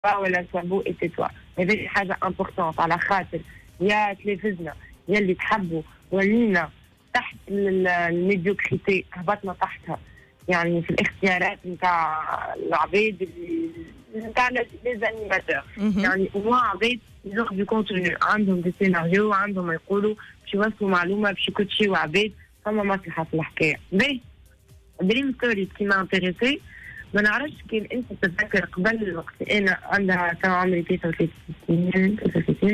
ولا سوابو اي توا. هذه حاجه امبورطونت على خاطر يا تلفزنا يا اللي تحبوا ولينا تحت الميديوكريتي، هبطنا تحتها يعني في الاختيارات نتاع العباد نتاع لي زانيماتور. يعني هما عباد يزوق دو كونتوني، عندهم دي سيناريو، عندهم يقولوا باش يوصلوا معلومه باش يكوتشيو عباد، فما مصلحه في الحكايه. باهي دريم ستوري كي ما انتريسي، ما نعرفش كي انت تتذكر قبل الوقت انا عندها كان عمري 33 سنين،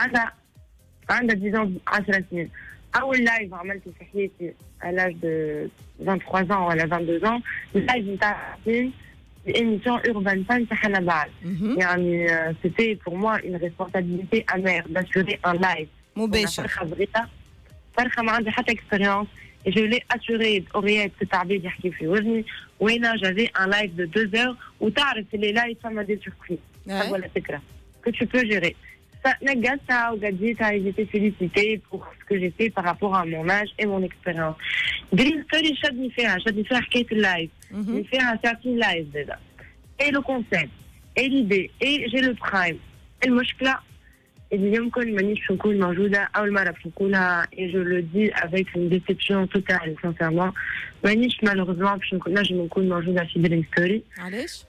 عندها ديزون 10 سنين. اول لايف عملته في حياتي على دو 23 ans ولا 22 ans، اللايف نتاع l'émission Urban Fun تاع حنا بعد. يعني c'était pour moi une responsabilité amère d'assurer un live مباشر. فرخه ما عندي حتى اكسبيريونس، et je l'ai assuré أوريات ست عباد يحكي في وزني، وانا جافي ان لايف دو 2 heures، وتعرف اللي لايف فما دي سوربريز ولا فكره que tu peux gérer. نقصتها وقديتها et j'étais félicitée pour ce que j'ai fait par rapport à mon âge et mon expérience. دريم ستوري شدني فيها حكايه اللايف، شدني فيها ساعتين لايف زاده. اي لو كونسيبت اي ليدي اي جي لو برايم. المشكله اللي يمكن مانيش نكون موجوده اول مره باش نكونها، اي جو لو دي افيك اون ديسيبسيون توتال سانسيرمون، مانيش مالوغوزمون باش نجم نكون موجوده في دريم ستوري. علاش؟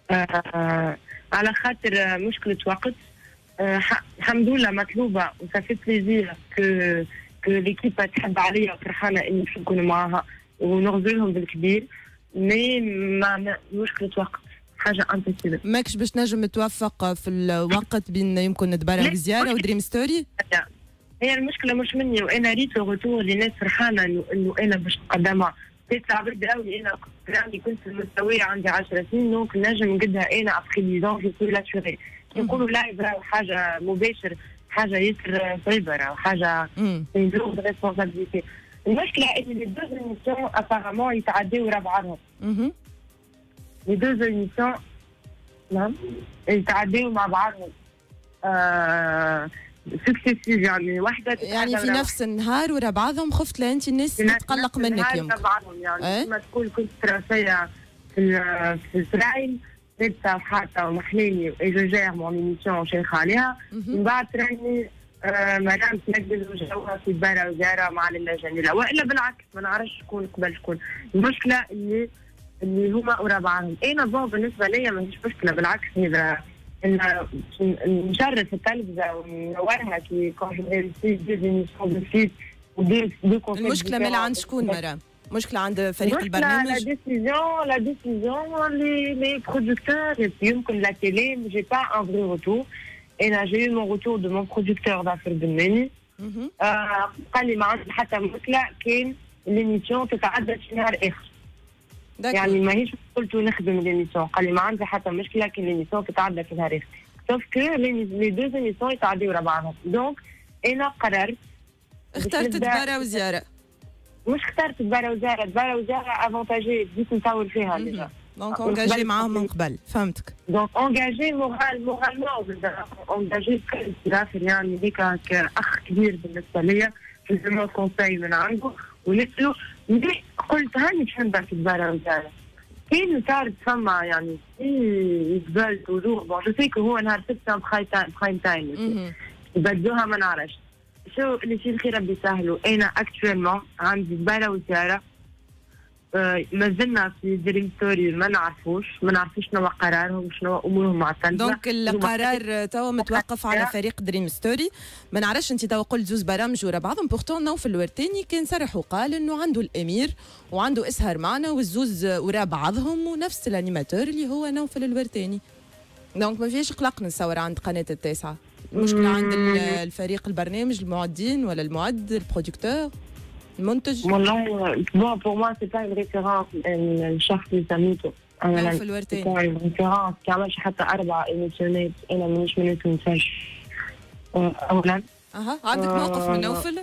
على خاطر مشكله وقت. الحمد لله مطلوبه وصافي بليزير كو ليكيب تحب عليا وفرحانه اني باش نكون معاها ونغزلهم بالكبير، مي مشكله وقت حاجه امبوسيبل. ماكش باش نجم توفق في الوقت بين يمكن نتبرع بزياره ودريم ستوري؟ هي المشكله مش مني، وانا ريت روتور لناس فرحانه انه انا باش نقدمها. تطلع بالدراوي انا كنت في المستوى عندي 10 سنين، دونك نجم نقدها انا ابخي 10 جو بو لاسيوري. يقولوا لايف راهو حاجه مباشر، حاجه ياسر صعيبه، راهو حاجه اون لوغ ريسبونسابيلتي. المشكله ان لي دو ايميسيون ابارامون يتعداو ورا بعضهم. لي دو ايميسيون نعم يتعداو مع بعضهم سكسيسيف، يعني واحده يعني في نفس النهار ورا بعضهم. خفت لا انت الناس تتقلق منك يمكن بعضهم، يعني كما تقول كنت راسيه في السرايل لبسه وحاطه ومحليني جو جير مون ايميسيون شيخه عليها، من بعد تراني مدام تنقل وجهها في برا وزاره مع لاله جميله، والا بالعكس ما نعرفش شكون قبل شكون. المشكله اللي هما ورا بعضهم. انا بون بالنسبه ليا ماهيش مشكله، بالعكس هي نشرف التلفزه ونورها كي كون جو ريسي دي ايميسيون دو سيت دو كونسيبت. المشكله مالا عند شكون مرام؟ مشكلة عند فريق البرنامج؟ لا ديسيزيون لي برودكتور، يمكن لا تيلي. جي با ان فري روتور. انا جي مون روتور دو مون برودكتور ظافر بنماني، قال لي ما عندي حتى مشكلة كان ليميسيون تتعدى في نهار اخر. يعني ماهيش قلت نخدم ليميسيون، قال لي ما عندي حتى مشكلة كان ليميسيون تتعدى في نهار اخر، سوف كو لي دو ايميسيون يتعداو ورا بعضهم. دونك انا قررت اخترت دبارة وزيارة. مش اخترت دبارة وزارة افونتاجي بديت نطول فيها ديجا. دونك اونجاجي معاهم من قبل. فهمتك. دونك اونجاجي مورالمون اونجاجي داخل، يعني هيك اخ كبير بالنسبه ليا في المون كونساي من عنده، ونسلو قلت هاني باش نبدا في دبارة وزارة. كاين صارت فما يعني يقبل توجور بون جو سي كو هو نهار 6 برايم تايم يبدوها ما نعرفش شو اللي فيه الخير ربي يسهلوا. انا اكتويلمون عندي دبارة وزارة، مازلنا في دريم ستوري ما نعرفوش شنو قرارهم، شنو امورهم مع التلفزه. دونك القرار توا متوقف على فريق دريم ستوري. ما نعرفش انت توا قلت زوز برامج ورا بعضهم، بورتون نوفل الورتاني كان صرح وقال انه عنده الامير وعنده اسهر معنا والزوز ورا بعضهم ونفس الانيماتور اللي هو نوفل الورتاني. دونك ما فيش قلق نتصور عند قناه التاسعه. المشكله عند الفريق البرنامج، المعدين ولا المعد، البرودكتور، المنتج؟ والله بون بور موا سي با اون ريفيرونس الشخص اللي سميته. انا في الورتاني سي اون ريفيرونس كي عملش حتى 4 ايميسيونات، انا مانيش من التونسيش اولا. عندك موقف من نوفل؟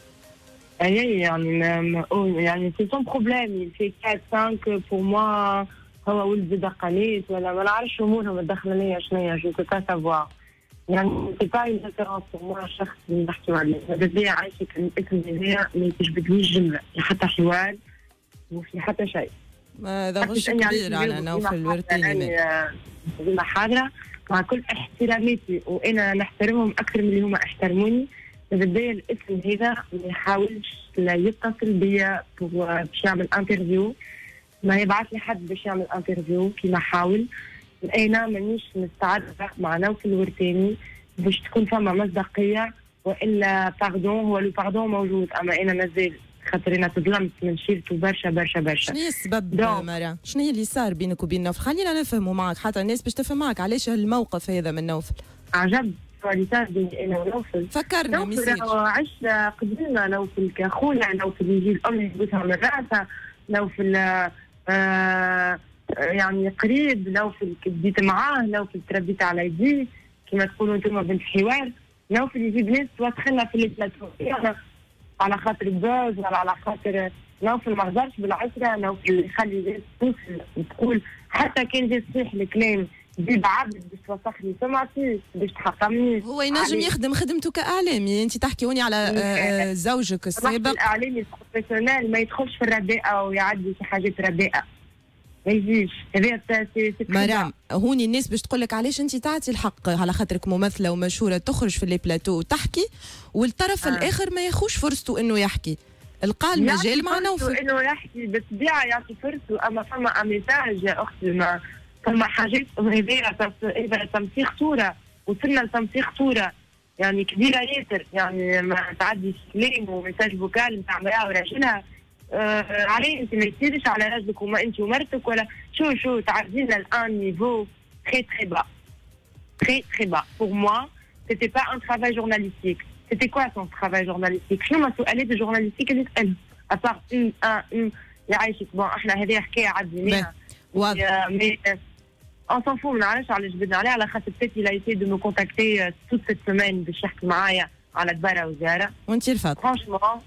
اي يعني سي سون بروبليم، في 4 5 بور موا هو ولد زاد قنيت ولا ما نعرفش امورهم الداخليه شنيا، جو بو با سافوار. يعني سي با اون ريفيرونس بور موا الشخص اللي نحكيو عليه. هذا بيا عايشك الاسم هذايا ما يتجبدليش جمله، لا حتى حوار وفي حتى شيء. هذا غش كبير على نوفل الورتاني. ديما حاضره مع كل احتراماتي وانا نحترمهم اكثر من اللي هما احترموني، بداية الاسم هذا ما يحاولش لا يتصل بيا باش يعمل انترفيو، ما يبعث لي حد باش يعمل انترفيو كيما حاول. انا مانيش مستعده مع نوفل الورتاني باش تكون فما مصداقيه، والا باردون، هو لو باردون موجود، اما انا مازال خاطر انا تظلمت من شيرته برشا برشا برشا. شنو هي السبب مرا؟ شنو هي اللي صار بينك وبين نوفل؟ خلينا نفهموا معك حتى الناس باش تفهم معك علاش الموقف هذا من نوفل. عجب اللي صار بيني انا ونوفل. فكرنا نوفل عشنا قبلنا، نوفل كاخونا، نوفل يجي الام يبوسها من راسها، نوفل يعني قريب، نوفل بديت معاه، نوفل تربيت على يديه كما تقولوا انتم بنت حوار. نوفل يجيب ناس توسخنا في البلاتو على خاطر الجوز ولا على خاطر نوفل ما غدرش بالعشره. نوفل يخلي الناس توصل وتقول حتى كان جا صحيح الكلام جيب عبد باش توسخني سمعتي باش تحطمني. هو ينجم يخدم خدمته كاعلامي، انت تحكيوني على زوجك السابق. الاعلامي بروفيسيونيل ما يدخلش في الرداءه ويعدي في حاجات رداءه، ما يجيش. هذا مرام هوني الناس باش تقول لك علاش انت تعطي الحق على خاطرك ممثله ومشهوره تخرج في لي بلاتو وتحكي، والطرف الاخر ما ياخوش فرصته انه يحكي. القال مجال مع نوفل انه يحكي بالطبيعه يعطي فرصته، اما فما ميساج يا اختي، ما فما حاجات هذا تمسيخ صوره، وصلنا لتمسيخ صوره يعني كبيره ياسر، يعني ما تعدي كلام وميساج فوكال نتاع مراه وراجلها. عليه انت ما يصيرش على راجلك وما انت ومرتك ولا شو تعدينا الان نيفو très très bas. Très très bas. Pour moi, c'était pas un travail journalistique. C'était quoi son travail journalistique؟ شنو مسؤوليات الجورناليستيك اللي تسألها؟ أبار يعيشك بون احنا هذه حكايه عديناها. مي on s'en fout، ما نعرفش علاش جبدنا عليه، على خاطر بيت il a essayé de me contacter toute cette semaine باش يحكي معايا على دبارة وزارة. وانت رفضت؟ franchement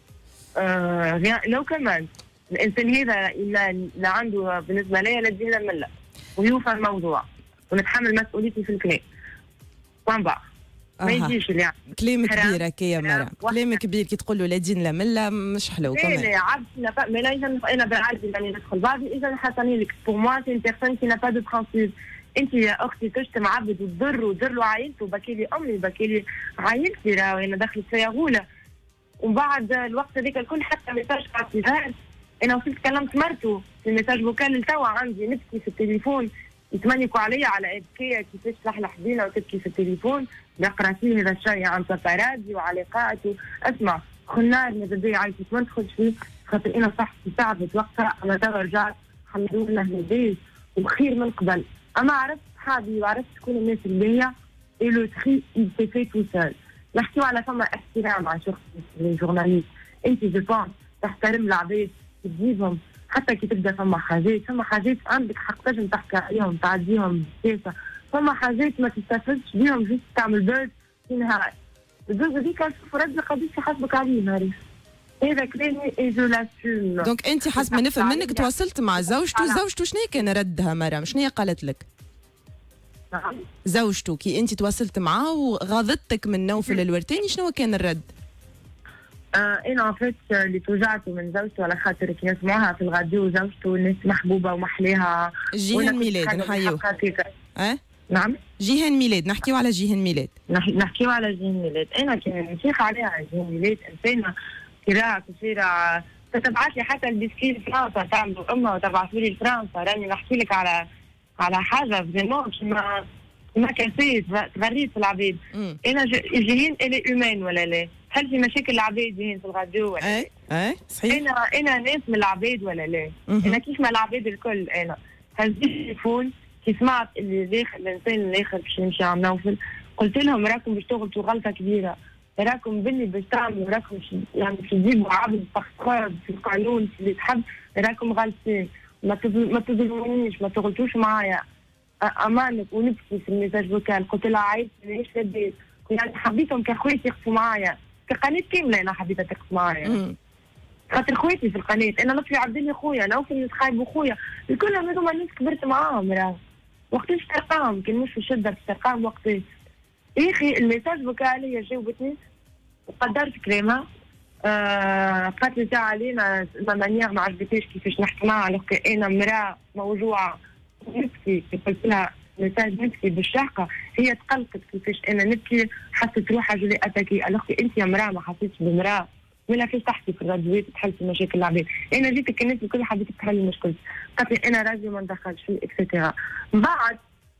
لو كمان الانسان هذا لا عنده بالنسبه لي لا دين لا مله، ويوفى الموضوع ونتحمل مسؤوليتي في الكلام. ما يجيش يعني كلام كبير هكا يا مرام، كلام كبير كي تقول له لا دين لا مله مش حلو كمان. لا عبد ما لا انا بالعادي يعني ندخل بعضي اذا حسني لك بور موا سي بيرسون كي نا با دو برانسيب. انت يا اختي تشتم عبد وتضر له عائلته، بكي لي امي بكي لي عائلتي، راهي انا دخلت فيها غوله. ومن بعد الوقت هذاك الكل حتى ميساج بعث، انا وصلت كلمت مرته في الميساج فوكال لتوا عندي نبكي في التليفون، يتمنيكوا عليا على ابكيه كيفاش تلحلح بينا وتبكي في التليفون، نقرا فيه هذا الشيء عن بابارادي وعلاقات. اسمع خنار ماذا بيا عايشك ما ندخلش فيه، خاطر انا صحتي تعبت وقتها، انا توا رجعت الحمد لله لاباس وبخير من قبل. اما عرفت صحابي وعرفت شكون الناس الباهيه، اي لو تخي il s'est fait tout seul. نحكيو على فما احترام على شخص الجورناليست، انت جو بونس تحترم العباد تجيبهم، حتى كي تبدا فما حاجات عندك حق تنجم تحكي عليهم تعديهم بسياسه، فما حاجات ما تستفدش بيهم جست تعمل بيرد في نهار. الجزء هذيك نشوف رد قديش يحاسبك عليه نهاري. هذا كلامي اي جو لاسوم. دونك انت حسب ما نفهم منك تواصلت مع زوجته شنو كان ردها مرام؟ شنو قالت لك؟ نعم. زوجته كي انت تواصلت معاه وغاضتك من نوفل الورتاني شنو كان الرد؟ انا فيت اللي توجعته من زوجته على خاطر كي نسمعوها في الراديو زوجته الناس محبوبه ومحليها. جيهان ميلاد نحيوه. نعم جيهان ميلاد، نحكيو على جيهان ميلاد. نحكيو على جيهان ميلاد. انا كي نشيخ عليها جيهان ميلاد انسانه كراعه كثيره، تتبعث لي حتى البسكيت فرنسا تعملوا امها وتبعثوا لي لفرنسا. راني نحكي لك على حاجه فريمون كيما كاسيت تغريت في العباد. انا جيهان الي اومان ولا لا؟ هل في مشاكل العباد جيهان في الراديو ولا لا؟ صحيح. انا ناس من العباد ولا لا؟ انا كيف ما العباد الكل. انا هزيت التليفون كي سمعت اللي الانسان الاخر باش يمشي على نوفل، قلت لهم راكم باش تغلطوا غلطه كبيره، راكم بني باش تعملوا، راكم يعني باش تجيبوا عبد باسكور في القانون في اللي تحب، راكم غالطين. ما تظلمونيش، ما تغلطوش معايا امانك. ونبكي في الميساج فوكال قلت لها عايز ليش لبيت، يعني حبيتهم كاخواتي يقفوا معايا كقناه كامله. انا حبيتها تقف معايا خاطر خواتي في القناه. انا لطفي عبد الله خويا، نوفل خايب خويا، الكل هذوما الناس كبرت معاهم. راه وقتاش ترقاهم كان مش في شده في ترقاهم وقتاش. يا اخي الميساج فوكال هي جاوبتني وقدرت كلامها. قالت لي تاع علينا ما مانيير ما عجبتنيش كيفاش نحكي معها، انا مراه موجوعه نبكي. قلت لها ميساج نبكي بالشهقه، هي تقلقت كيفاش انا نبكي، حسيت روحها جولي اتاكي، الاختي انت يا مراه ما حسيتش بمراه، ولا فيش تحكي في الراديوات تحل في مشاكل العباد، انا جيتك الناس الكل حبيت تحل مشكلتي، قالت لي انا راجل ما ندخلش فيه اكسترا. من بعد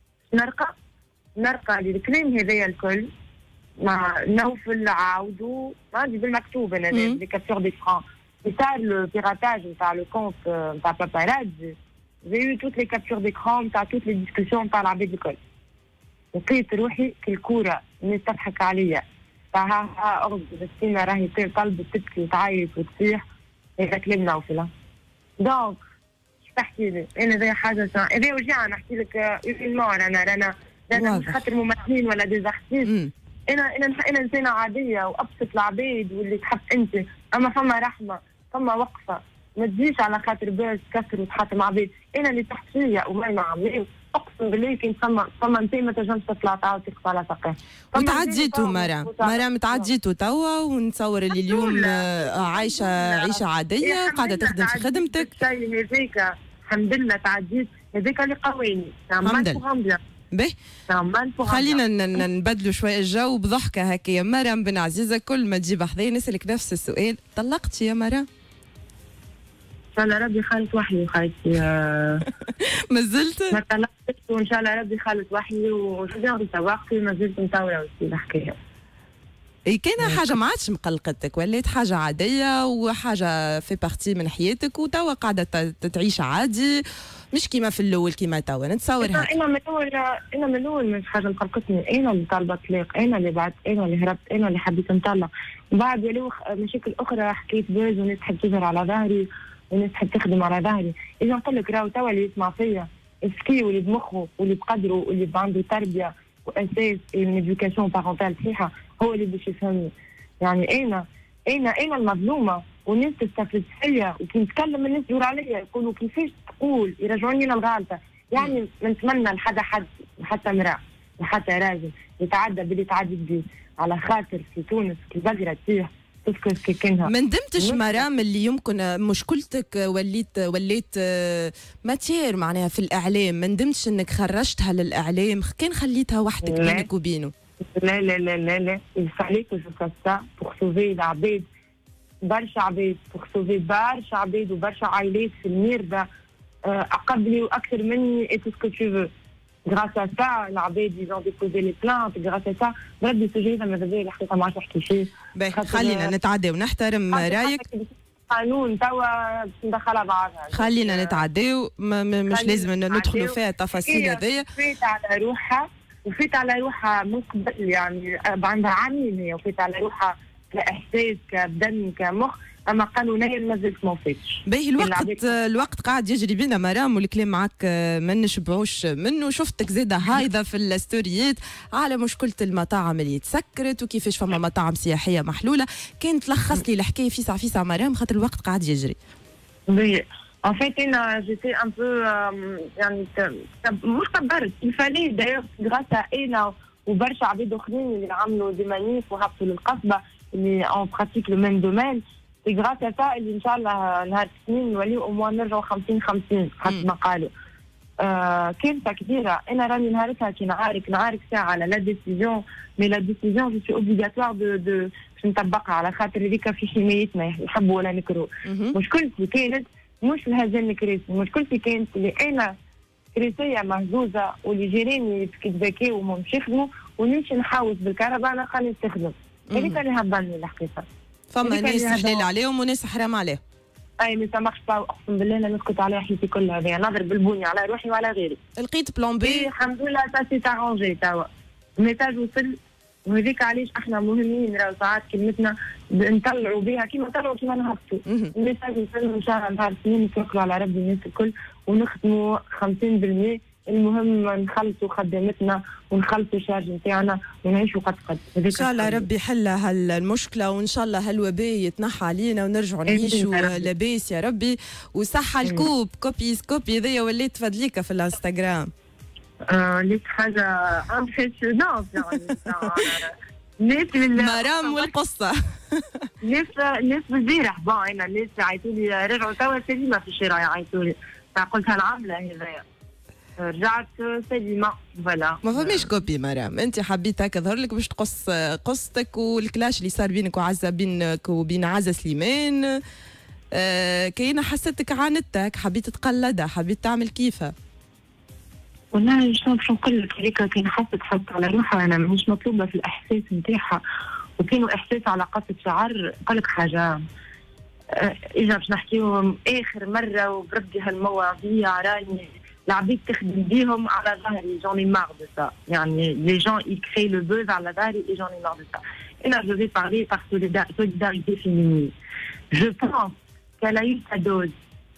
نرقى للكلام هذايا الكل مع نوفل عاودوا عندي بالمكتوب انا دي كابتور ديكران صار لو بيراتاج نتاع لو كونت نتاع باباراتزي، j'ai eu toutes les captures d'écran نتاع toutes les discussions نتاع العباد الكل، لقيت روحي كالكوره الناس تضحك عليا، ها اغض مسكينه راهي طلبت تبكي وتعيط وتصيح، هذا كلام نوفل. دونك اش تحكي لي؟ انا زي حاجه هذا وجع نحكي لك ايفينمون انا مش خاطر ممثلين ولا ديزارتيست، انا انسانه عاديه وابسط العباد واللي تحب انت، اما فما رحمه، فما وقفه، ما تجيش على خاطر باش تكسر وتحطم عباد، انا اللي تحت فيا وما عاملين اقسم بالله كان فما انت ما تنجمش تطلع تعاود تقف على ساقيه. وتعديتوا مرام تعديتوا توا، ونتصور اللي اليوم عايشه عيشه عاديه وقاعده تخدم في خدمتك. الشيء هذاك الحمد لله تعديت، هذاك اللي قواني الحمد لله. باهي خلينا نبدلوا شويه الجو بضحكه هكا. يا مرام بن عزيزه كل ما تجيب حذايا نسالك نفس السؤال، طلقتي يا مرام؟ ان شاء الله ربي خالت وحي خالتي. ما زلت؟ ما طلقتش وان شاء الله ربي خالت وحي وجدي تواقفي ما زلت مطوره وسي الحكايه. اي كان حاجه ما عادش مقلقتك، ولات حاجه عاديه وحاجه في بارتي من حياتك وتوا قاعده تعيش عادي، مش كيما في الاول كيما توا نتصور هيك. انا من الاول مش حاجه مقلقتني، انا اللي طالبه طلاق، انا اللي بعت، انا اللي هربت، انا اللي حبيت نطلق، بعد ولو مشاكل اخرى حكيت بوز وناس تحب تظهر على ظهري وناس تحب تخدم على ظهري، اذا نقول لك راهو توا اللي يسمع فيا السكي واللي بمخه واللي بقدره واللي عنده تربيه واساس ايديوكاسيون بارونتال صحيحه هو اللي باش يفهمني. يعني انا المظلومه والناس تستفز فيا وكي نتكلم الناس يدور عليا يقولوا كيفاش تقول، يرجعوني انا الغالطه. يعني نتمنى لحدا حد حتى امراه وحتى راجل يتعدى باللي تعديت بيه على خاطر في تونس كي بقرا تيه تذكر كي كانها. ما ندمتش مرام اللي يمكن مشكلتك وليت ماتير معناها في الاعلام، ما ندمتش انك خرجتها للاعلام، كان خليتها وحدك بينك وبينه؟ لا لا لا لا لا il fallait que je fasse ça pour sauver العباد، برشا عباد pour sauver برشا عباد وبرشا عائلات في الميرده قبلي واكثر مني et tout ce que tu veux. grâce à ça العباد ils ont déposé les plaintes grâce à ça. برد السجين ماذا بيا الحقيقه ما عادش نحكي فيه. خلينا نتعدى ونحترم رايك. قانون توا باش ندخلها بعضها. خلينا نتعداو مش لازم ندخلوا فيها التفاصيل هذيا. وفيت على روحها من قبل، يعني عندها عامين هي وفيت على روحها كاحساس كبدن كمخ، اما قانونيا ما زلت ما وفيتش. باهي الوقت قاعد يجري بينا مرام، والكلام معك ما نشبعوش منه. شفتك زاده هايضه في الستوريات على مشكله المطاعم اللي تسكرت وكيفاش فما مطاعم سياحيه محلوله، كان تلخص لي الحكايه فيسع مرام خاطر الوقت قاعد يجري. En fait, j'étais un peu, مش كبرت، il fallait d'ailleurs grâce à انا وبرشا عباد اخرين اللي عملوا دي مانيف وهبطوا للقصبه اللي en pratique le même domaine، et grâce à ça اللي ان شاء الله نهار الاثنين نوليو او موان نرجعوا 50-50 حسب ما قالوا. كلمه كبيره، انا راني نهارتها كي نعارك ساعه على لا ديسيزيون، مي لا ديسيزيون جو سي اوبليغاتوار دو باش نطبقها على خاطر هذيك في حمايتنا يحبوا ولا نكرهوا. مشكلتي كانت مش الهزال الكراسي، مشكلتي كانت اللي انا كراسيه مهزوزه واللي جيراني يتبكيو ومش يخدموا ونمشي نحاوس بالكهرباء انا خليني نستخدم. هذيك اللي هبلني الحقيقه. فما ناس حلال عليهم وناس حرام عليهم. اي ما سامحش با، اقسم بالله انا نسكت على حياتي كلها هذه، نضرب بالبنيه على روحي وعلى غيري. لقيت بلان بي الحمد لله سا سي تارونجي توا. الميساج وصل، وهذيك علاش احنا مهمين راهو ساعات كلمتنا نطلعوا بها كيما نطلعوا كيما نهبطوا. الميساج وصل ان شاء الله نهار الاثنين نتوكلوا على ربي الناس الكل ونخدموا 50%، المهم نخلصوا خدمتنا ونخلصوا الشارج نتاعنا ونعيشوا قد ان شاء الله ربي يحل هالمشكله، وان شاء الله هالوباء يتنحى علينا ونرجعوا نعيشوا لاباس يا ربي. وصحه الكوب كوبي هذيا وليت فضليكه في الانستغرام. ليت حاجه امبرسيونونت يعني مرام والقصه. ناس بالبارح بون انا ناس عيطوا لي رجعوا توا سليمه في الشارع يعيطوا لي، قلت هالعامله هذايا رجعت سليمه فوالا. ما فماش كوبي مرام، انت حبيت هكا ظهر لك باش تقص قصتك والكلاش اللي صار بينك وعزه، بينك وبين عزه سليمان. كاينه حسيتك عاندتك، حبيت تقلدها، حبيت تعمل كيفها. والله شنو باش نقول لك، هذيك كان خاصة تحط على روحها، انا مش مطلوبه في الاحساس نتاعها، وكانوا احساس على قصة شعر. نقول لك حاجه، اجا باش نحكيو اخر مره وبربي هالمواضيع راني العبيد تخدم بيهم على ظهري، جوني مار دو سا، يعني لي جون يكري لو بوز على ظهري اي جوني مار دو سا. انا جو في بارلي بار سوليداريتي فيمينين. جو بونس qu'elle a eu sa dose.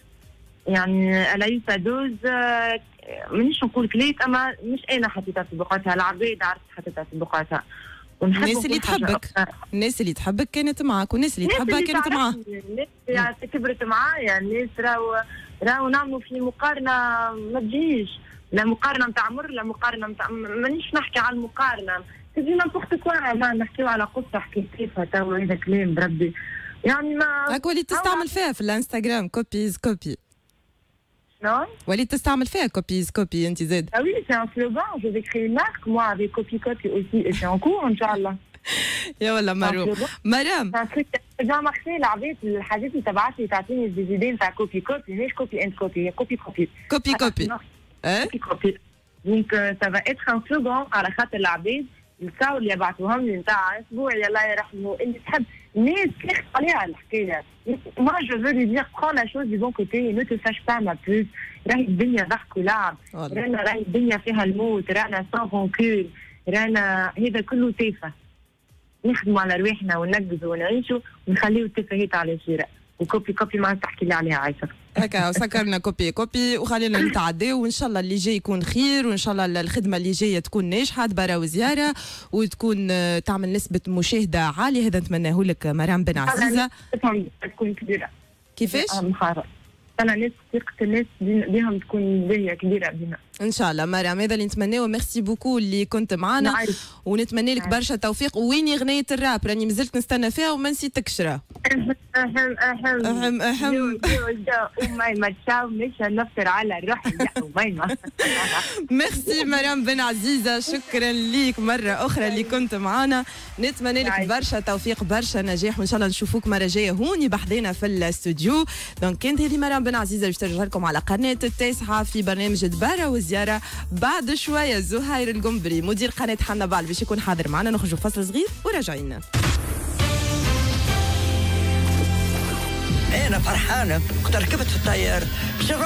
يعني elle a eu sa dose. مانيش نقول كليت، اما مش انا حطيتها في بقعتها، العبيد عرفت حطيتها في بقعتها. الناس اللي تحبك، الناس اللي تحبك كانت معك، والناس اللي تحبها كانت معاه. الناس اللي كبرت معايا، الناس راهو نعملوا في مقارنه ما تجيش، لا مقارنه نتاع عمر، لا مقارنه نتاع، مانيش نحكي على المقارنه، تجي نبوخت كوا، ما نحكيو على قصه حكيت كيفها تو، هذا كلام بربي يعني ما هاك وليت تستعمل فيها في الانستغرام كوبيز كوبي. شنو؟ وليت تستعمل فيها كوبيز كوبي انت زاد. Ah oui, c'est un slogan. Je vais créer une marque, moi, avec Copy Copy aussi, et c'est en cours, Inch'Allah. يا والله مرام. مرام. C'est un truc qui a déjà marché. العبيد الحاجات اللي تبعتي تعطيني دي نتاع كوبي كوبي، مش كوبي اند كوبي، هي كوبي كوبي. كوبي كوبي. كوبي كوبي. دونك ça va être un slogan على خاطر العبيد الكاو اللي يبعثوهم لي نتاع اسبوع يلا يرحموا اللي تحب. الناس تخف عليها الحكايه. Moi je veux lui dire prends la chose du bon côté et ne te fâche pas ma puce. راهي الدنيا ضحك ولعب، راهي الدنيا فيها الموت، رانا سان رونكول، رانا هذا كله تافه. نخدموا على رواحنا وننقزوا ونعيشوا ونخليوا التفاهات على الشارع. وكوبي كوبي ما تحكي لي عليها عايشه. هكا سكرنا كوبي كوبي وخلينا نتعداو، وان شاء الله اللي جاي يكون خير، وان شاء الله الخدمه اللي جايه تكون ناجحه، تبارا وزياره، وتكون تعمل نسبه مشاهده عاليه. هذا نتمناه لك مرام بن عزيزه. تكون كبيره. كيفاش؟ انا ناس ثقه الناس بهم تكون باهيه كبيره بنا ان شاء الله مرام. هذا اللي نتمناه. ميرسي بوكو اللي كنت معنا، ونتمنى لك برشا توفيق. ويني غنية الراب؟ راني مازلت نستنى فيها وما نسيتكش. راه اهم ومايما تشاو مش هنفطر على الروح يا ومايما. ميرسي مرام بن عزيزه، شكرا ليك مره اخرى اللي كنت معنا. نتمنى لك برشا توفيق، برشا نجاح، وان شاء الله نشوفوك مره جايه هوني بحذينا في الاستوديو. دونك كانت هذه مرام بن عزيزه باش ترجع لكم على قناه التاسعه في برنامج دبارة والزياره. بعد شويه زهير القنبري مدير قناه حنا بعل باش يكون حاضر معنا. نخرجوا فصل صغير وراجعين. أنا فرحانة، ركبت في الطيارة.